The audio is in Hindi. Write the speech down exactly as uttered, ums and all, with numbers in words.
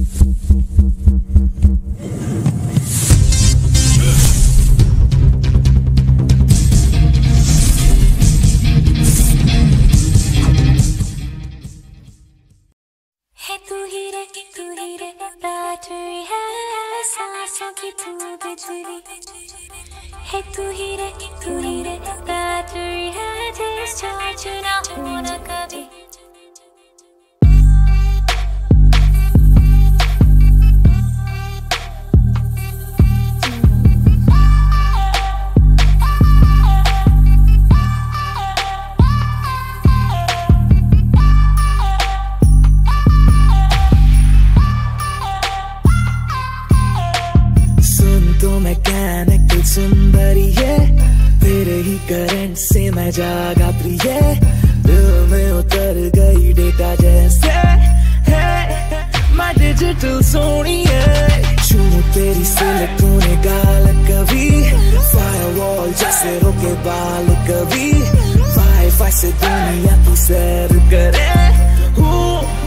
है तू ही रे तू ही रे बैटरी है डिस्चार्ज ना होना कभी। तो मैकेनिकल सुंदरी है, तेरे ही करंट से मैं जागा प्रिय, दिल में उतर गई डेटा जैसे है मैं डिजिटल सोनी है। चूमू तेरी सिलिकॉन गाल कभी, फायरवॉल जैसे रोके बाल कभी, वाईफाई से दुनिया की सैर करे हूँ